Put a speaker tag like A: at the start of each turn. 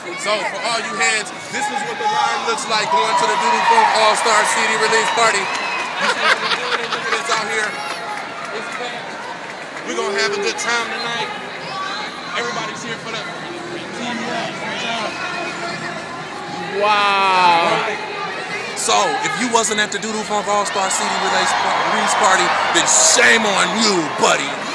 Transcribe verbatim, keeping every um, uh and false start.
A: So for all you heads, this is what the line looks like going to the Doodoo Funk All-Star C D release party. You see what we're doing? Look at this out here. It's packed. We're gonna have a good time tonight. Everybody's here for the team.
B: Wow.
A: Right. So if you wasn't at the Doodoo Funk All-Star C D release release party, then shame on you, buddy.